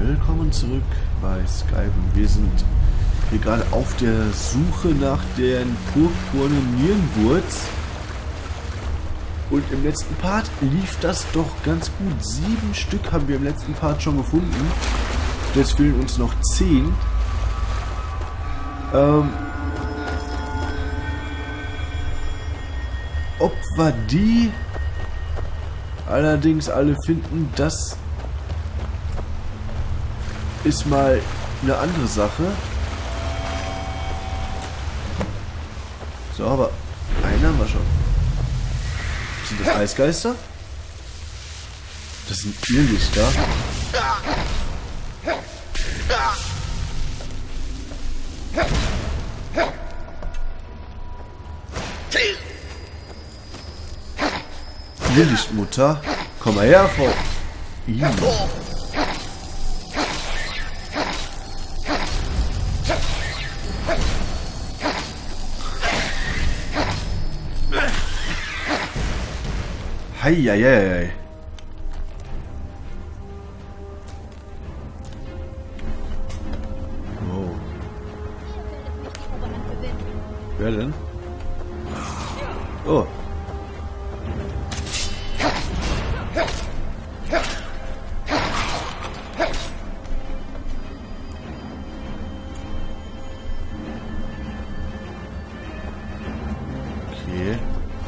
Willkommen zurück bei Skyrim. Wir sind hier gerade auf der Suche nach den purpurnen Nirnwurz. Und im letzten Part lief das doch ganz gut. 7 Stück haben wir im letzten Part schon gefunden. Jetzt fehlen uns noch 10. Ob wir die allerdings alle finden, das ist mal eine andere Sache. So, aber einen haben wir schon. Sind das Eisgeister? Das sind Irrlichter. Irrlichtmutter, komm mal her, Frau. Heieiei. Oh. Wer denn? Oh. Okay.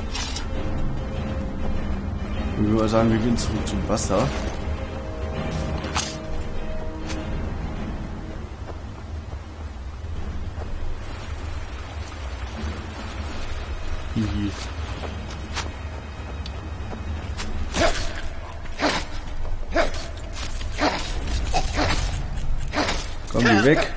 Ich würde mal sagen, wir gehen zurück zum Wasser. Hihi. Komm, geh weg.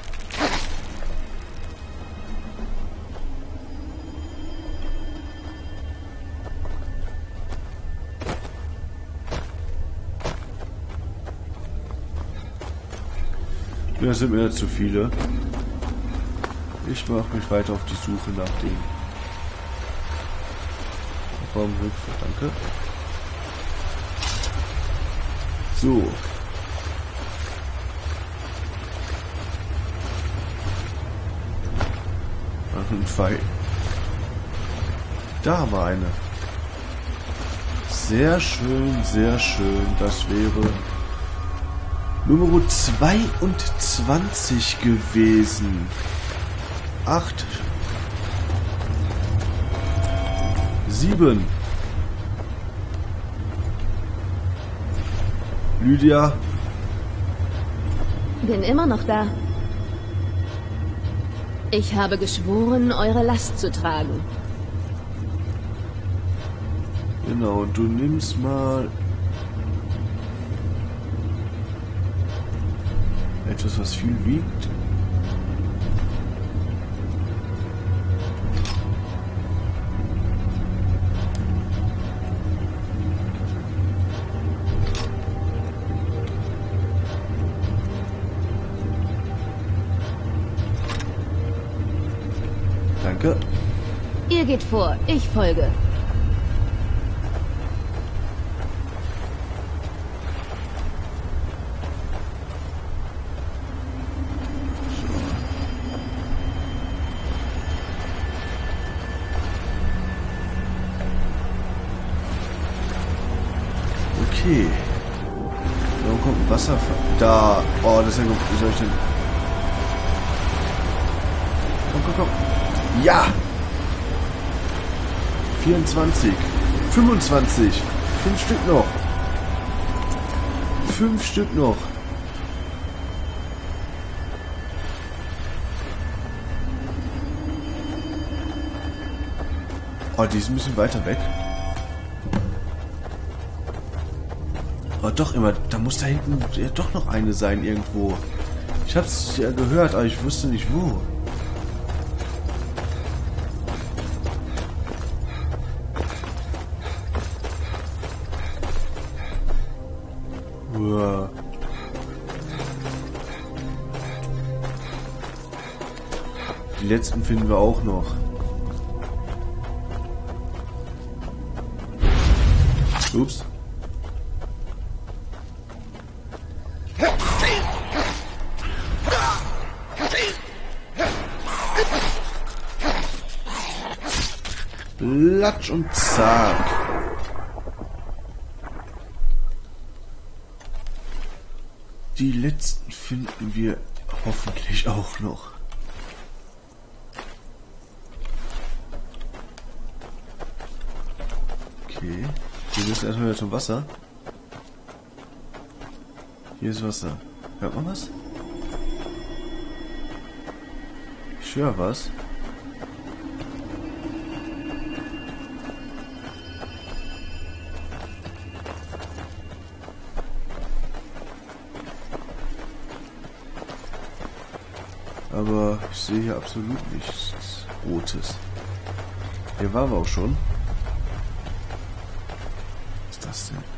Das sind mir zu viele. Ich mache mich weiter auf die Suche nach dem Baumhüpfer, danke. So. Ein Pfeil. Da haben wir eine. Sehr schön, sehr schön. Das wäre Nummer 22 gewesen. 8. 7. Lydia. Bin immer noch da. Ich habe geschworen, eure Last zu tragen. Genau, du nimmst mal etwas, was viel wiegt. Danke. Ihr geht vor, ich folge. Okay. Warum kommt ein Wasserfall? Da. Oh, das ist ja gut. Wie soll ich denn? Komm, komm, komm. Ja! 24. 25. 5 Stück noch. 5 Stück noch. Oh, die ist ein bisschen weiter weg. Oh, doch immer. Da muss da hinten ja doch noch eine sein irgendwo. Ich hab's ja gehört, aber ich wusste nicht wo. Uah. Die letzten finden wir auch noch. Ups. Latsch und zack. Die letzten finden wir hoffentlich auch noch. Okay. Wir müssen erstmal wieder zum Wasser. Hier ist Wasser. Hört man was? Ich höre was. Aber ich sehe hier absolut nichts Rotes. Hier waren wir auch schon. Was ist das denn?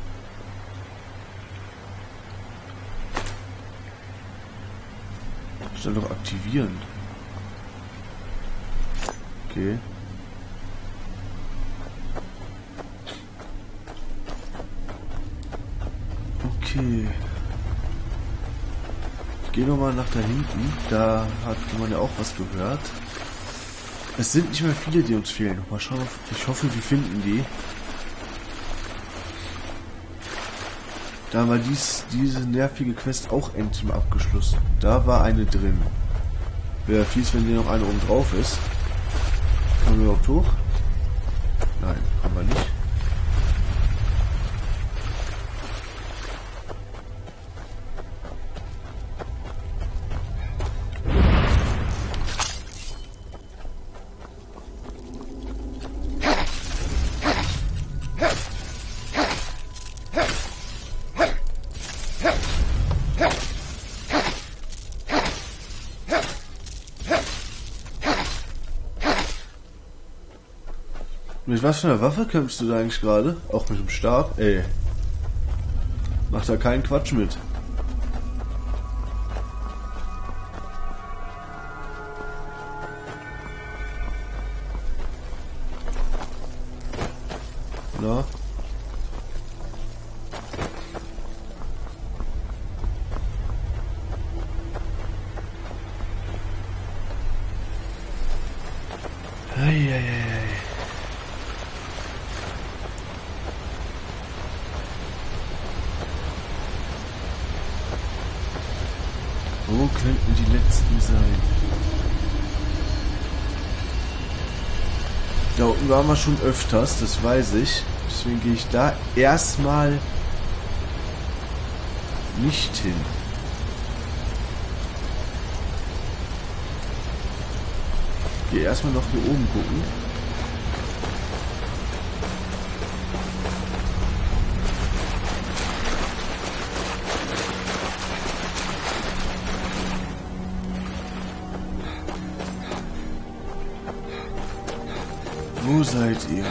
Stand doch aktivieren. Okay. Okay. Ich gehe nochmal nach da hinten. Da hat man ja auch was gehört. Es sind nicht mehr viele, die uns fehlen. Mal schauen. Ich hoffe, wir finden die. Da haben wir diese nervige Quest auch endlich mal abgeschlossen. Da war eine drin. Wäre fies, wenn hier noch eine oben drauf ist. Kommen wir überhaupt hoch? Nein, haben wir nicht. Mit was für einer Waffe kämpfst du da eigentlich gerade? Auch mit dem Stab? Ey. Mach da keinen Quatsch mit. Na? Eieiei. Wo könnten die letzten sein? Da unten waren wir schon öfters, das weiß ich. Deswegen gehe ich da erstmal nicht hin. Ich gehe erstmal noch hier oben gucken. Wo seid ihr?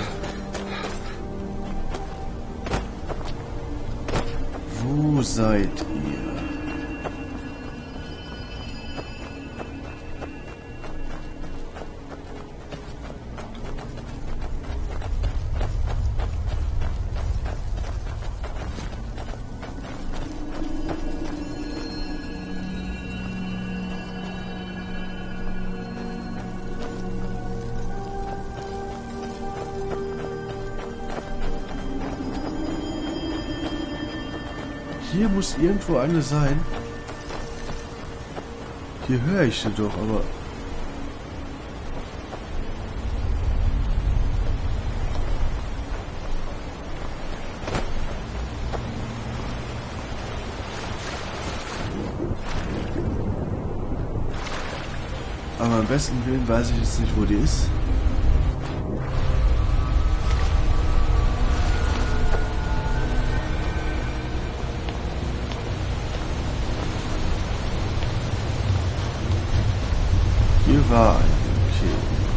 Wo seid ihr? Hier muss irgendwo eine sein. Hier höre ich sie doch, aber... Aber am besten Willen weiß ich jetzt nicht, wo die ist. Hier war eine, okay.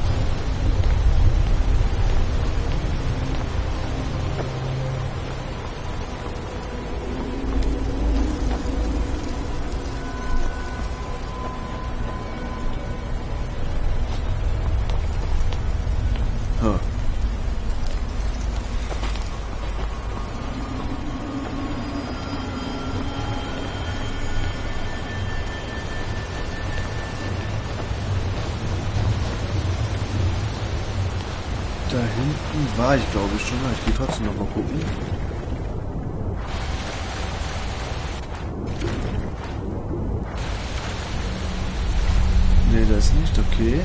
Huh. hinten war ich, glaube ich, schon. Ich gehe trotzdem noch mal gucken. Ne, das ist nicht okay.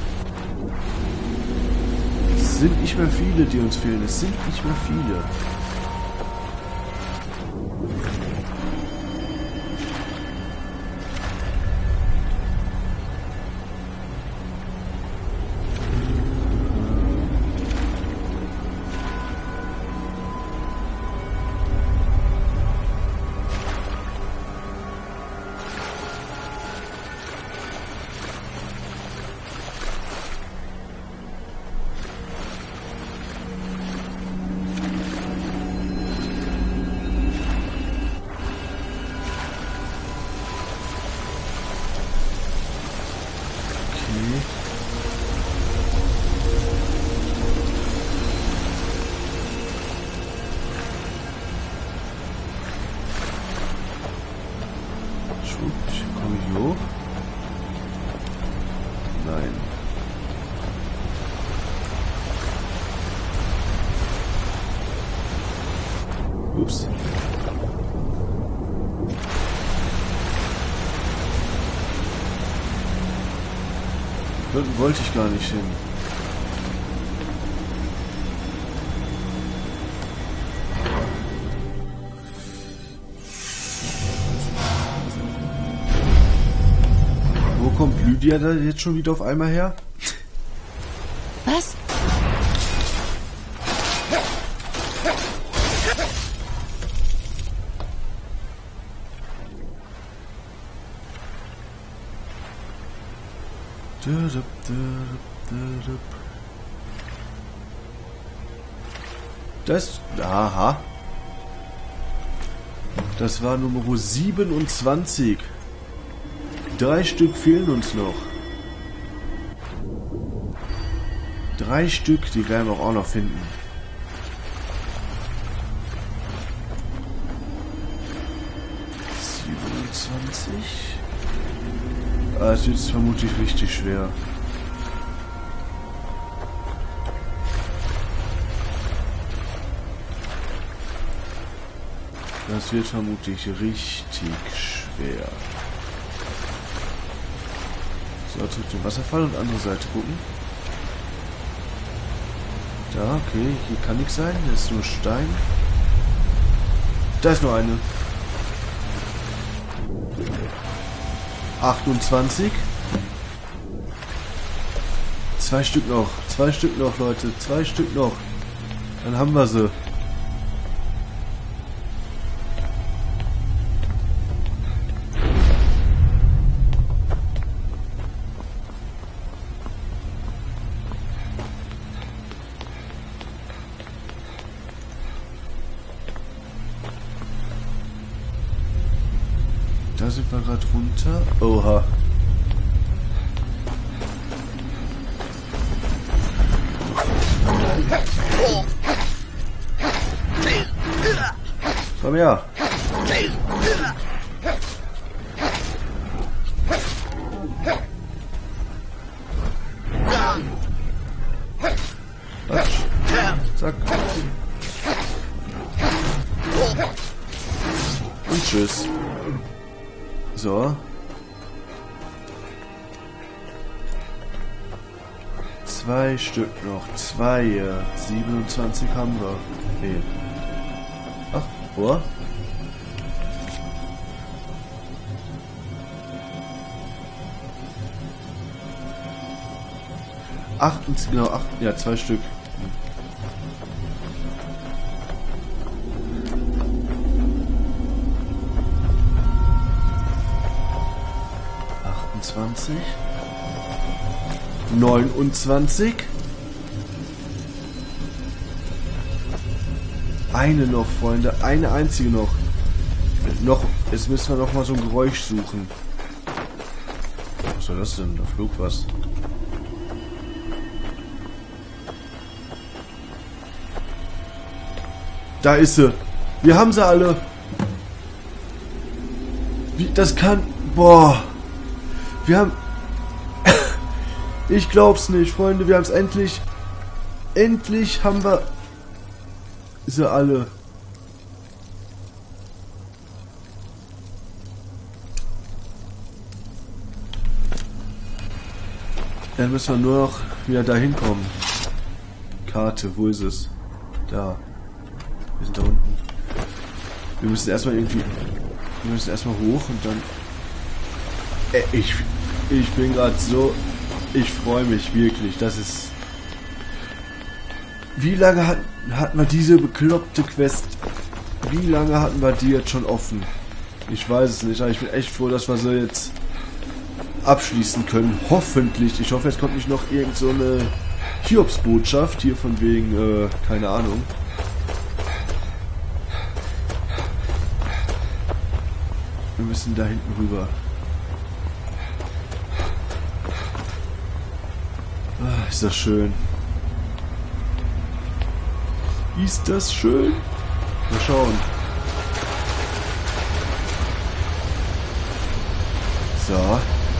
Es sind nicht mehr viele, die uns fehlen. Es sind nicht mehr viele. Komme ich hoch? Nein. Ups. Dort wollte ich gar nicht hin. Wo kommt Lydia da jetzt schon wieder auf einmal her? Was? Das... Aha. Das war Nummer 27. 3 Stück fehlen uns noch. 3 Stück, die werden wir auch noch finden. Das wird jetzt vermutlich richtig schwer. Das wird vermutlich richtig schwer. So, zurück zum Wasserfall und andere Seite gucken. Da, okay, hier kann nichts sein. Das ist nur Stein. Da ist nur eine. 28. 2 Stück noch. 2 Stück noch, Leute. 2 Stück noch. Dann haben wir sie. Da sind wir gerade runter. Oha. Komm her. Quatsch. Zack. Und tschüss. So. 2 Stück noch. 2. 27 haben wir. Nee. Ach, wo? Genau, 8. Ja, 2 Stück. ...29... 29... Eine noch, Freunde. Eine einzige noch. Jetzt müssen wir noch mal so ein Geräusch suchen. Was soll das denn? Da flog was. Da ist sie. Wir haben sie alle. Wie, das kann... Boah. Wir haben... Ich glaub's nicht, Freunde. Wir haben es endlich... Endlich haben wir sie alle. Dann müssen wir nur noch wieder dahin kommen. Karte, wo ist es? Da. Wir sind da unten. Wir müssen erstmal irgendwie... Wir müssen erstmal hoch und dann... Ich bin gerade so... Ich freue mich wirklich. Das ist... Wie lange hatten wir diese bekloppte Quest? Wie lange hatten wir die jetzt schon offen? Ich weiß es nicht, aber ich bin echt froh, dass wir sie jetzt abschließen können. Hoffentlich. Ich hoffe, jetzt kommt nicht noch irgend so eine Hiobsbotschaft hier von wegen, keine Ahnung. Wir müssen da hinten rüber. Ah, ist das schön. Ist das schön? Mal schauen. So.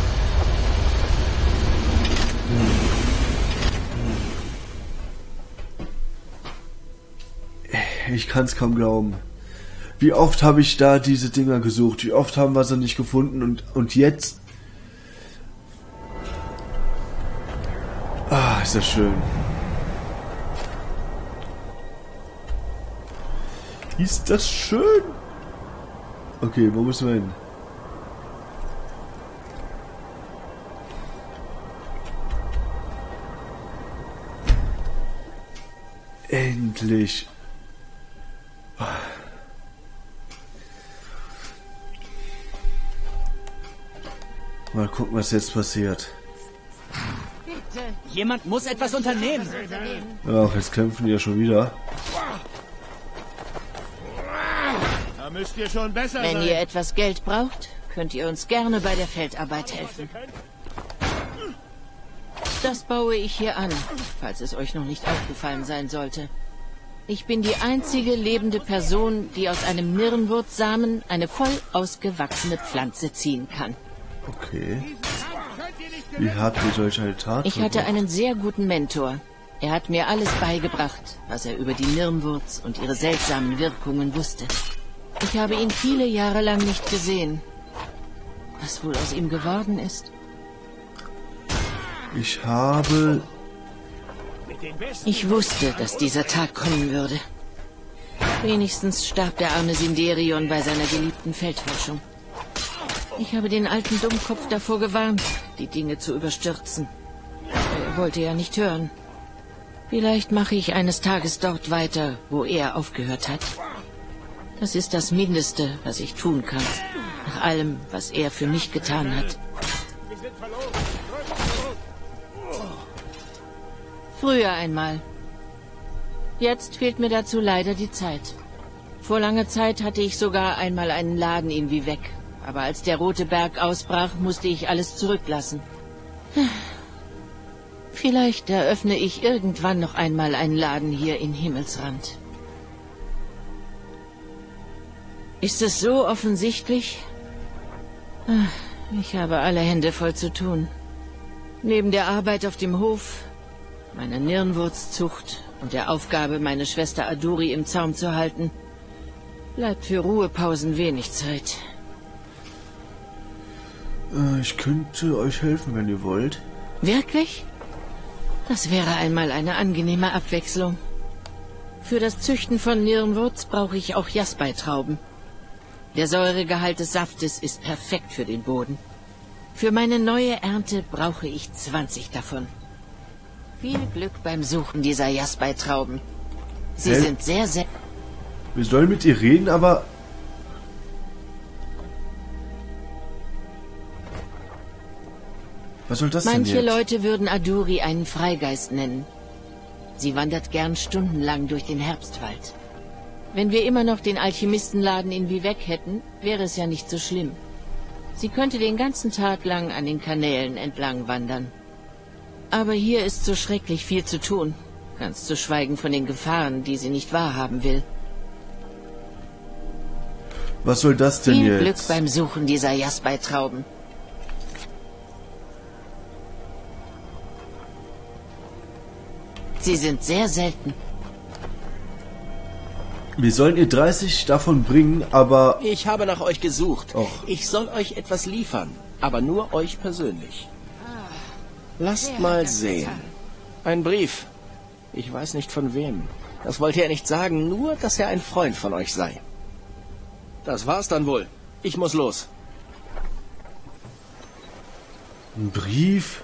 Ich kann es kaum glauben. Wie oft habe ich da diese Dinger gesucht? Wie oft haben wir sie nicht gefunden? Und jetzt... Ah, ist das schön. Ist das schön? Okay, wo müssen wir hin? Endlich. Mal gucken, was jetzt passiert. Bitte. Jemand muss etwas unternehmen. Ach, jetzt kämpfen die ja schon wieder. Da müsst ihr schon besser sein. Wenn ihr etwas Geld braucht, könnt ihr uns gerne bei der Feldarbeit helfen. Das baue ich hier an, falls es euch noch nicht aufgefallen sein sollte. Ich bin die einzige lebende Person, die aus einem Nirnwurzsamen eine voll ausgewachsene Pflanze ziehen kann. Okay. Wie habt ihr solch eine Tat? Ich hatte einen sehr guten Mentor. Er hat mir alles beigebracht, was er über die Nirnwurz und ihre seltsamen Wirkungen wusste. Ich habe ihn viele Jahre lang nicht gesehen. Was wohl aus ihm geworden ist? Ich wusste, dass dieser Tag kommen würde. Wenigstens starb der arme Sinderion bei seiner geliebten Feldforschung. Ich habe den alten Dummkopf davor gewarnt, die Dinge zu überstürzen. Er wollte ja nicht hören. Vielleicht mache ich eines Tages dort weiter, wo er aufgehört hat. Das ist das Mindeste, was ich tun kann, nach allem, was er für mich getan hat. Früher einmal. Jetzt fehlt mir dazu leider die Zeit. Vor langer Zeit hatte ich sogar einmal einen Laden in Vivec. Aber als der Rote Berg ausbrach, musste ich alles zurücklassen. Vielleicht eröffne ich irgendwann noch einmal einen Laden hier in Himmelsrand. Ist es so offensichtlich? Ich habe alle Hände voll zu tun. Neben der Arbeit auf dem Hof, meiner Nirnwurzzucht und der Aufgabe, meine Schwester Aduri im Zaum zu halten, bleibt für Ruhepausen wenig Zeit. Ich könnte euch helfen, wenn ihr wollt. Wirklich? Das wäre einmal eine angenehme Abwechslung. Für das Züchten von Nirnwurz brauche ich auch Jasbeitrauben. Der Säuregehalt des Saftes ist perfekt für den Boden. Für meine neue Ernte brauche ich 20 davon. Viel Glück beim Suchen dieser Jasbeitrauben. Sie sind sehr... Wir sollen mit ihr reden, aber... Was soll das denn jetzt? Manche Leute würden Aduri einen Freigeist nennen. Sie wandert gern stundenlang durch den Herbstwald. Wenn wir immer noch den Alchemistenladen in Vivec hätten, wäre es ja nicht so schlimm. Sie könnte den ganzen Tag lang an den Kanälen entlang wandern. Aber hier ist so schrecklich viel zu tun, ganz zu schweigen von den Gefahren, die sie nicht wahrhaben will. Was soll das denn jetzt? Viel Glück beim Suchen dieser Jasbeitrauben. Sie sind sehr selten. Wir sollen ihr 30 davon bringen, aber... Ich habe nach euch gesucht. Och. Ich soll euch etwas liefern, aber nur euch persönlich. Lasst Wer hat mal das sehen. getan? Ein Brief. Ich weiß nicht von wem. Das wollte er nicht sagen, nur, dass er ein Freund von euch sei. Das war's dann wohl. Ich muss los. Ein Brief?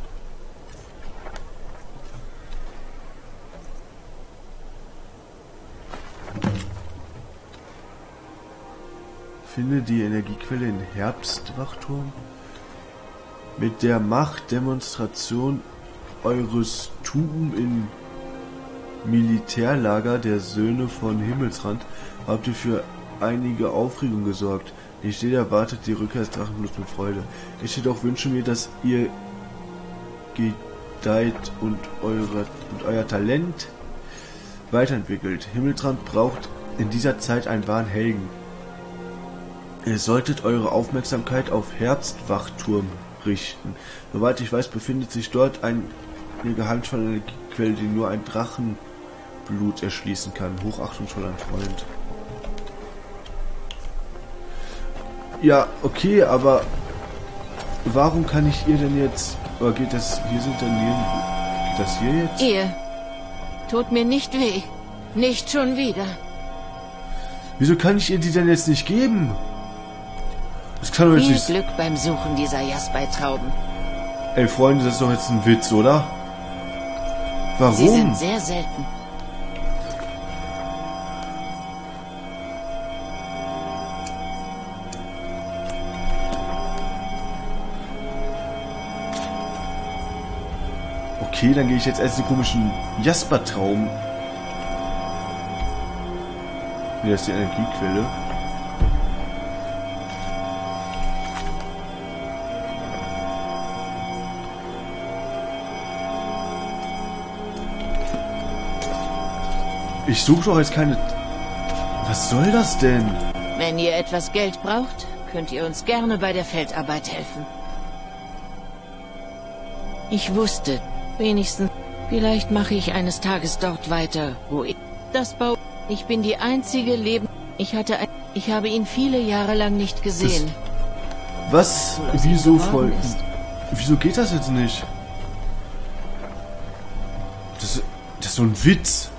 Finde die Energiequelle in Herbstwachturm. Mit der Machtdemonstration eures Tuben im Militärlager der Söhne von Himmelsrand habt ihr für einige Aufregung gesorgt. Die Städte erwartet die Rückkehr des Drachenbluts mit Freude. Ich jedoch wünsche mir, dass ihr gedeiht und euer Talent weiterentwickelt. Himmelsrand braucht in dieser Zeit einen wahren Helden. Ihr solltet eure Aufmerksamkeit auf Herbstwachturm richten. Soweit ich weiß, befindet sich dort eine geheimnisvolle Energiequelle, die nur ein Drachenblut erschließen kann. Hochachtung schon ein Freund. Ja, okay, aber warum kann ich ihr denn jetzt... Oder geht das... Hier sind dann nirgendwo... Geht das hier jetzt? Ihr tut mir nicht weh. Nicht schon wieder. Wieso kann ich ihr die denn jetzt nicht geben? Das kann doch jetzt Viel nicht... Glück beim Suchen dieser Jaspertrauben. Ey, Freunde, das ist doch jetzt ein Witz, oder? Warum? Sie sind sehr selten. Okay, dann gehe ich jetzt erst die komischen Jaspertrauben. Hier ist die Energiequelle. Ich suche doch jetzt keine... Was soll das denn? Wenn ihr etwas Geld braucht, könnt ihr uns gerne bei der Feldarbeit helfen. Ich wusste, wenigstens, vielleicht mache ich eines Tages dort weiter, wo ich das baue. Ich bin die einzige Ich habe ihn viele Jahre lang nicht gesehen. Was? Wieso voll... Wieso geht das jetzt nicht? Das ist so ein Witz.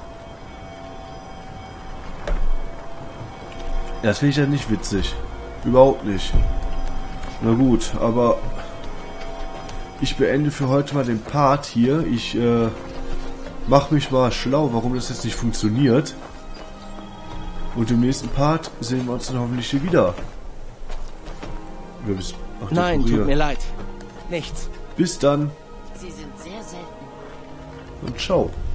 Das finde ich ja nicht witzig. Überhaupt nicht. Na gut, aber ich beende für heute mal den Part hier. Ich mache mich mal schlau, warum das jetzt nicht funktioniert. Und im nächsten Part sehen wir uns dann hoffentlich hier wieder. Ach, Nein, tut mir leid. Nichts. Bis dann Sie sind sehr selten. und ciao.